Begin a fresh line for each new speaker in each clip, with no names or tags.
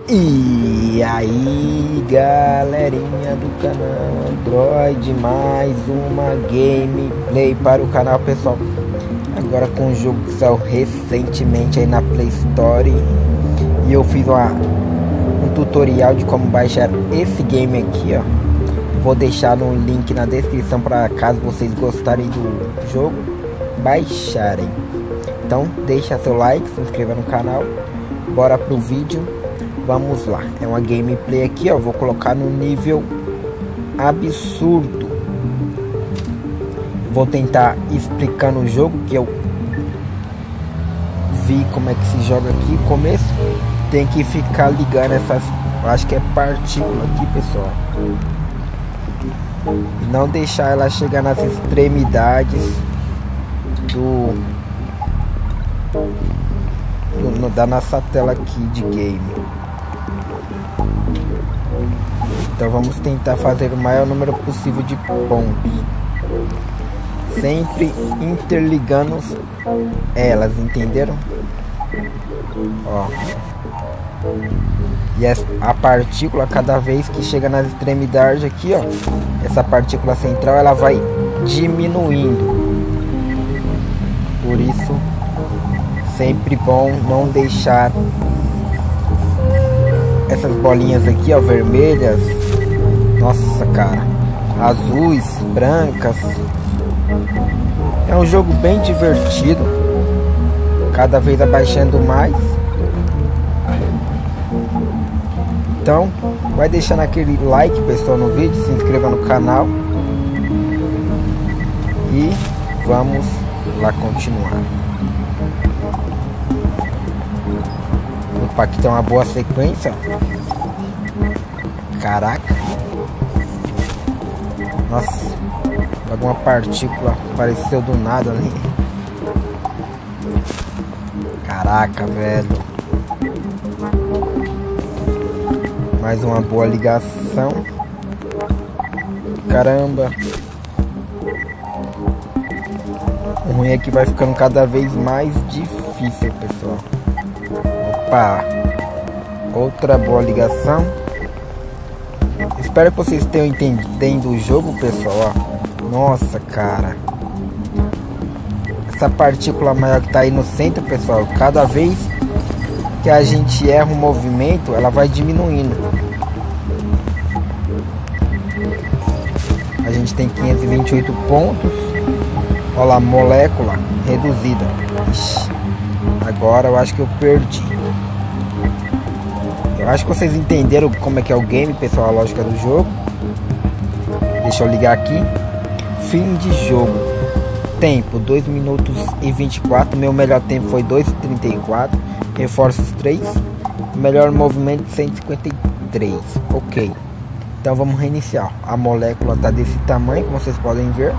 E aí, galerinha do canal Android, mais uma gameplay para o canal, pessoal. Agora com um jogo que saiu recentemente aí na Play Store. E eu fiz um tutorial de como baixar esse game aqui, ó. Vou deixar no link na descrição para caso vocês gostarem do jogo, baixarem. Então deixa seu like, se inscreva no canal. Bora pro vídeo. Vamos lá, é uma gameplay aqui, ó. Vou colocar no nível absurdo. Vou tentar explicando o jogo, que eu vi como é que se joga aqui. Começo, tem que ficar ligando essas, acho que é partícula aqui, pessoal. E não deixar ela chegar nas extremidades da nossa tela aqui de game. Então vamos tentar fazer o maior número possível de pontos, sempre interligando elas, entenderam? Ó. E a partícula, cada vez que chega nas extremidades aqui, ó, essa partícula central ela vai diminuindo. Por isso sempre bom não deixar essas bolinhas aqui, ó, vermelhas, nossa, cara, azuis, brancas. É um jogo bem divertido, cada vez abaixando mais. Então vai deixando aquele like, pessoal, no vídeo, se inscreva no canal e vamos lá continuar. Opa, aqui tem uma boa sequência. Caraca. Nossa, alguma partícula apareceu do nada ali. Caraca, velho. Mais uma boa ligação. Caramba. O ruim é que vai ficando cada vez mais difícil, pessoal. Opa, outra boa ligação. Espero que vocês tenham entendido o jogo, pessoal. Ó. Nossa, cara, essa partícula maior que tá aí no centro, pessoal, cada vez que a gente erra um movimento, ela vai diminuindo. A gente tem 528 pontos. Olha lá, molécula reduzida. Ixi, agora eu acho que eu perdi. Eu acho que vocês entenderam como é que é o game, pessoal, a lógica do jogo. Deixa eu ligar aqui. Fim de jogo. Tempo 2 minutos e 24. Meu melhor tempo foi 2:34. Reforços 3. Melhor movimento 153. Ok. Então vamos reiniciar. A molécula tá desse tamanho, como vocês podem ver.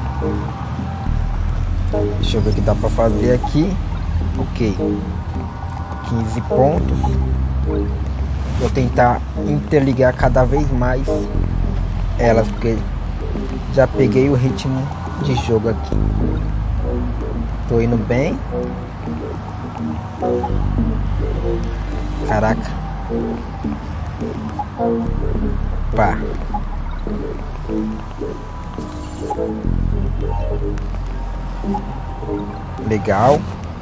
Deixa eu ver o que dá pra fazer aqui. Ok. 15 pontos. Vou tentar interligar cada vez mais elas, porque já peguei o ritmo de jogo aqui. Tô indo bem. Caraca. Pá. Legal.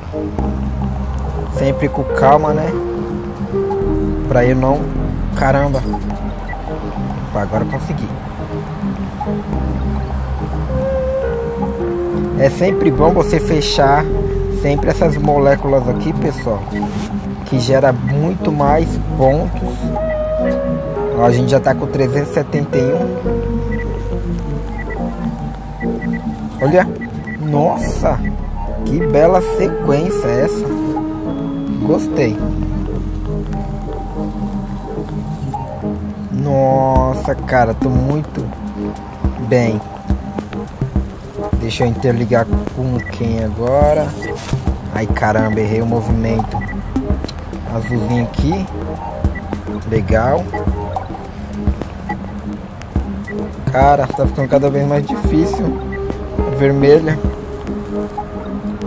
Sempre com calma, né? Pra eu não... Caramba. Opa, agora consegui. É sempre bom você fechar sempre essas moléculas aqui, pessoal, que gera muito mais pontos. Ó, a gente já tá com 371. Olha, nossa, que bela sequência essa. Gostei. Nossa, cara, tô muito bem. Deixa eu interligar com quem agora? Ai, caramba, errei o movimento. Azulzinho aqui. Legal. Cara, tá ficando cada vez mais difícil. Vermelha.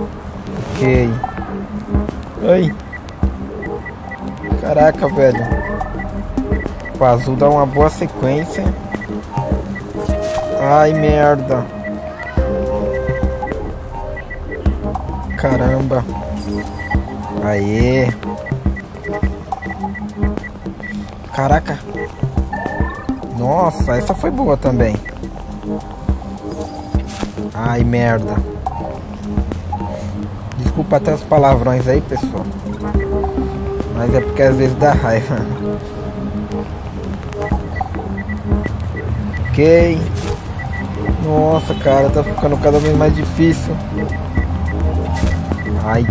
Ok. Ai. Caraca, velho. O azul dá uma boa sequência. Ai, merda. Caramba. Aê. Caraca. Nossa, essa foi boa também. Ai, merda. Desculpa até os palavrões aí, pessoal. Mas é porque às vezes dá raiva. Ok. Nossa, cara, tá ficando cada vez mais difícil. Ai.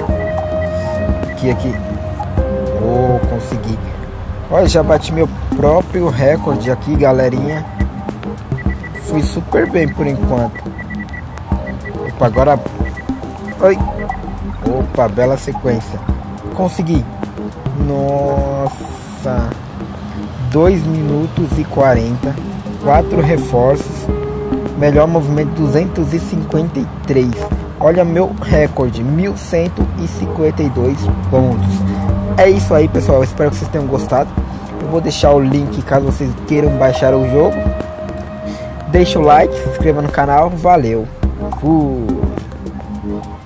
Aqui. Oh, consegui. Olha, já bati meu próprio recorde aqui, galerinha. Fui super bem por enquanto. Opa, agora... Oi. Opa, bela sequência. Consegui. Nossa. 2 minutos e 40. 4 reforços. Melhor movimento 253. Olha meu recorde, 1152 pontos. É isso aí, pessoal. Espero que vocês tenham gostado. Eu vou deixar o link caso vocês queiram baixar o jogo. Deixa o like, se inscreva no canal. Valeu. Fui.